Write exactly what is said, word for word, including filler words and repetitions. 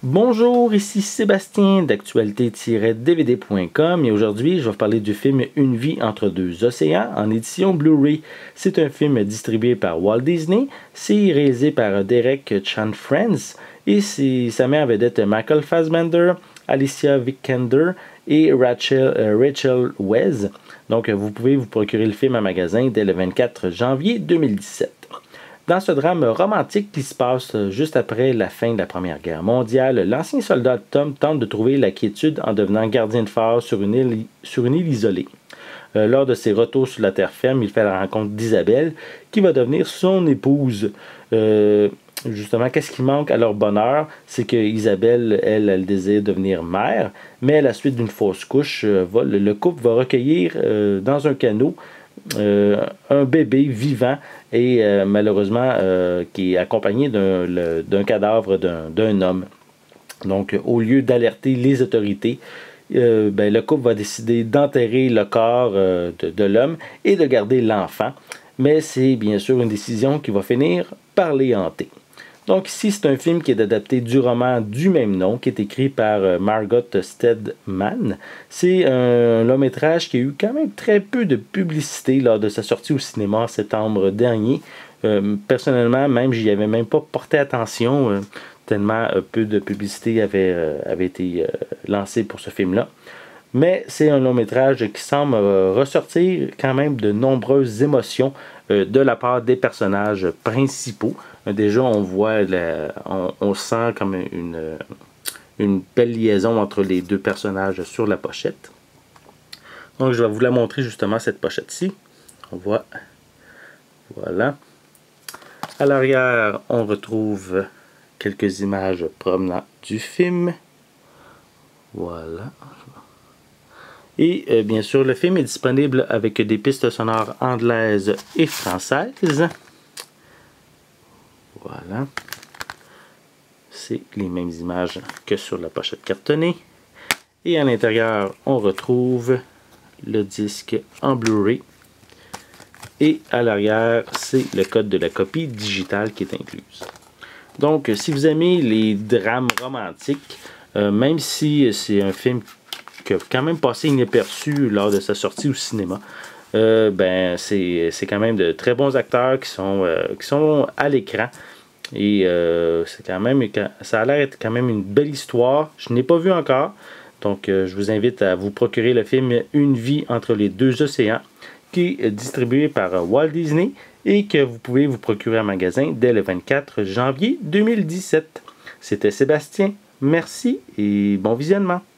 Bonjour, ici Sébastien d'actualité tiret D V D point com et aujourd'hui je vais vous parler du film Une vie entre deux océans en édition Blu-ray. C'est un film distribué par Walt Disney, c'est réalisé par Derek Cianfrance et c'est sa mère vedette Michael Fassbender, Alicia Vikander et Rachel, euh, Rachel Weisz. Donc vous pouvez vous procurer le film en magasin dès le vingt-quatre janvier deux mille dix-sept. Dans ce drame romantique qui se passe juste après la fin de la Première Guerre mondiale, l'ancien soldat Tom tente de trouver la quiétude en devenant gardien de phare sur une île, sur une île isolée. Euh, lors de ses retours sur la terre ferme, il fait la rencontre d'Isabelle, qui va devenir son épouse. Euh, justement, qu'est-ce qui manque à leur bonheur? C'est que Isabelle, elle, elle désire devenir mère, mais à la suite d'une fausse couche, euh, va, le, le couple va recueillir euh, dans un canot Euh, un bébé vivant et euh, malheureusement euh, qui est accompagné d'un, le, d'un cadavre d'un, d'un homme. Donc au lieu d'alerter les autorités, euh, ben, le couple va décider d'enterrer le corps euh, de, de l'homme et de garder l'enfant. Mais c'est bien sûr une décision qui va finir par les hanter. Donc ici, c'est un film qui est adapté du roman du même nom, qui est écrit par euh, Margot Steadman. C'est un long métrage qui a eu quand même très peu de publicité lors de sa sortie au cinéma en septembre dernier. Euh, personnellement, même, j'y avais même pas porté attention, euh, tellement euh, peu de publicité avait, euh, avait été euh, lancée pour ce film-là. Mais c'est un long métrage qui semble euh, ressortir quand même de nombreuses émotions euh, de la part des personnages principaux. Euh, déjà, on voit, la, on, on sent comme une, une belle liaison entre les deux personnages sur la pochette. Donc, je vais vous la montrer justement, cette pochette-ci. On voit, voilà. À l'arrière, on retrouve quelques images provenant du film. Voilà. Et euh, bien sûr, le film est disponible avec des pistes sonores anglaises et françaises. Voilà. C'est les mêmes images que sur la pochette cartonnée. Et à l'intérieur, on retrouve le disque en Blu-ray. Et à l'arrière, c'est le code de la copie digitale qui est incluse. Donc, si vous aimez les drames romantiques, euh, même si c'est un film qui a quand même passé inaperçu lors de sa sortie au cinéma, euh, ben c'est, c'est quand même de très bons acteurs qui sont, euh, qui sont à l'écran. Et euh, c'est quand même, ça a l'air d'être quand même une belle histoire. Je n'ai pas vu encore. Donc, euh, je vous invite à vous procurer le film Une vie entre les deux océans, qui est distribué par Walt Disney et que vous pouvez vous procurer en magasin dès le vingt-quatre janvier deux mille dix-sept. C'était Sébastien. Merci et bon visionnement.